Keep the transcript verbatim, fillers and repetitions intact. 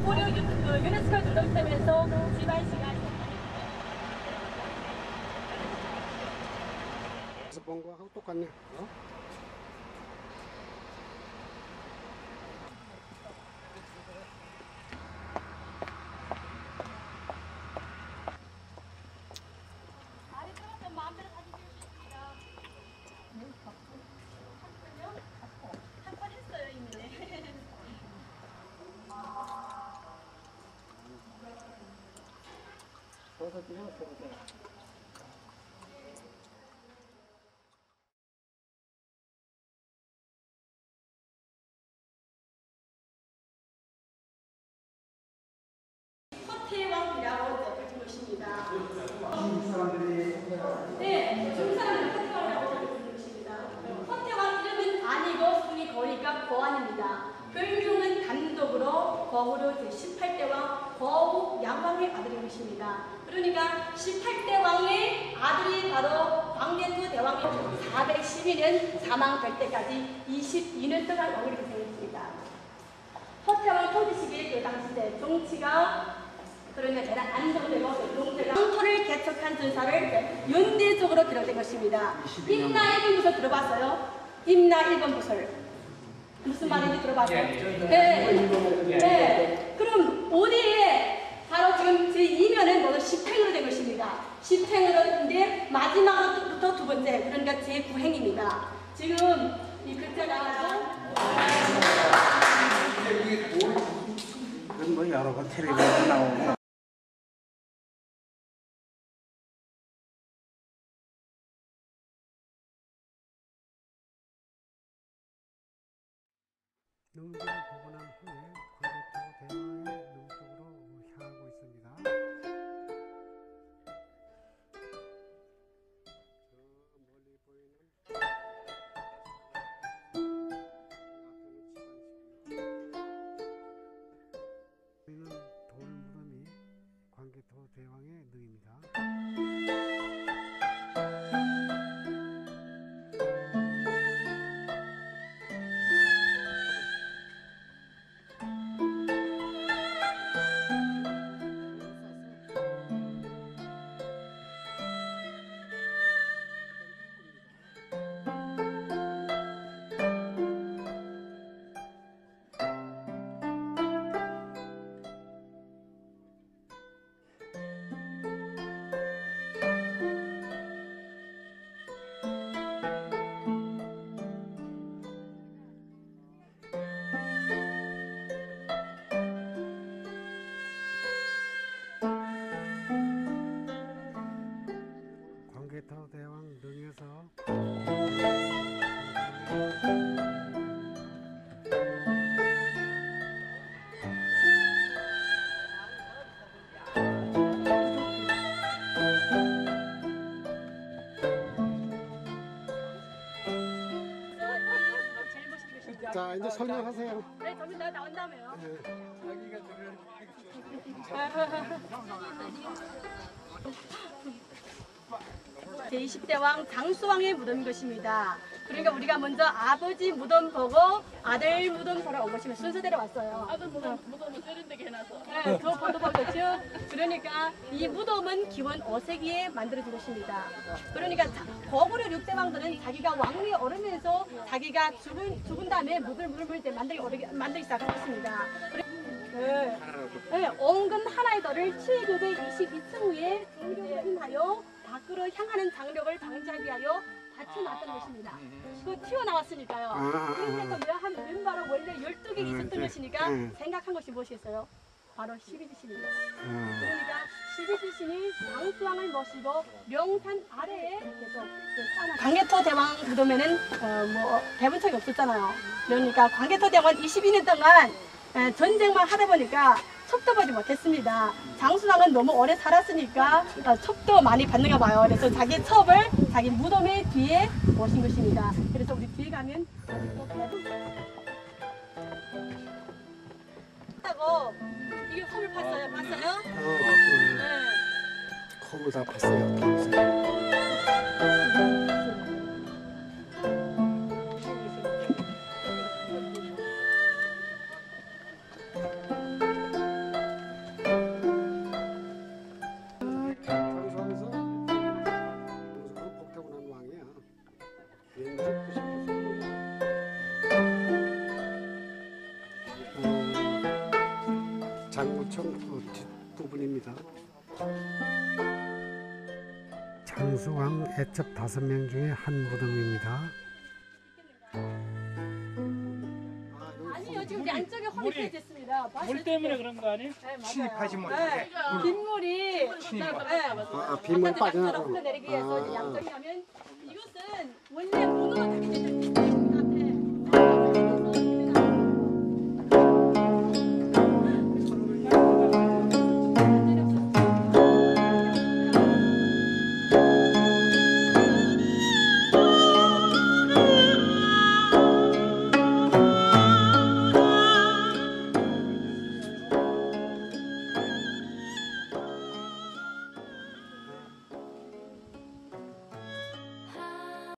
고려 유, 그 유네스코 등록되면서 지방 시간. 그래서 본 거하고 똑같네. 어? 서태왕이라고 적힌 것입니다. 네, 중국 사람들이 서태왕이라고 적힌 것입니다. 서태왕 이름은 아니고 순이 거니까 거안입니다. 별명은 단독으로 거후로 제십팔 대 왕 거후 양왕의 아들인 것입니다. 그러니까 십팔 대 왕의 아들이 바로 광개토 대왕이 사백십이 년 사망될 때까지 이십이 년 동안 왕위를 계승했습니다. 서태왕 토지 시기에 그 당시 때 정치가 그러면 대단 안정되고 농대가 황토를 개척한 전사를 연대적으로 기록된 것입니다. 임나 일 번 부설 들어봤어요? 임나 일 번 부설 무슨 말인지 들어봤어요? 네. 네. 그럼 어디에 바로 지금 제 이면은 모두 십행으로 된 것입니다. 십행으로인데 마지막부터 두 번째 그러니까 제구 행입니다. 지금 이 글자가 이건 뭐 여러 번 텔레비전에 나오고. 농지를 보고 난 후에 광개토 대왕의 농쪽으로 향하고 있습니다. 저 멀리 보이는 보이는 돌 무덤이 광개토 대왕의 능입니다. 광개토 대왕 능에서 자 이제 설명하세요. 네, 저기 나 나온다며요. 제이십 대 왕 장수왕의 무덤인 것입니다. 그러니까 우리가 먼저 아버지 무덤 보고 아들 무덤 보러 온 것이면 순서대로 왔어요. 아들 무덤, 무덤은 세련되게 해놔서. 네, 그 보도 보셨죠? 그러니까 이 무덤은 기원 오 세기에 만들어진 것입니다. 그러니까 거구려 육 대 왕들은 자기가 왕위에 오르면서 자기가 죽은, 죽은 다음에 묵을 물을 때 만들기, 오르기, 만들기 시작한 것입니다. 네, 네, 온근 하나의 덜을 칠구백이십이 층 위에 장벽을 인하여 밖으로 향하는 장벽을 방지하기 위하여 받쳐놨던 것입니다. 그 튀어나왔으니까요. 아, 그래서 한 왼바로 원래 열두 개 있었던 네, 것이니까 네. 생각한 것이 무엇이었어요? 바로 십이지신입니다. 음. 그러니까 십이지신이 장수왕을 모시고 명산 아래에 계속 쌓아놨 광개토 대왕 무덤에는 어, 뭐 배분 적이 없었잖아요. 그러니까 광개토 대왕은 이십이 년 동안 에, 전쟁만 하다 보니까 첩도 받지 못했습니다. 장수왕은 너무 오래 살았으니까 어, 첩도 많이 받는가 봐요. 그래서 자기 첩을 자기 무덤의 뒤에 모신 것입니다. 그래서 우리 뒤에 가면 또 배분 하고 이게 홈을 팠어요. 봤어요? 어, 음. 네. 컵을 다 팠어요. 장구청 어, 뒷부분입니다. 장수왕 애첩 다섯 명 중에 한 무덤입니다. 아니요, 지금 양쪽에 험이 물이- 됐습니다. 물 때문에 그런 거 아니에요? 네, 맞아요. 침입하지 못해. 네. 빗물이 침입. 네. 아, 빗물 바깥으로 빠져나가고. 흘러내리기 위해서 아. 양쪽이 하면 이것은 원래 문어가 되기 전에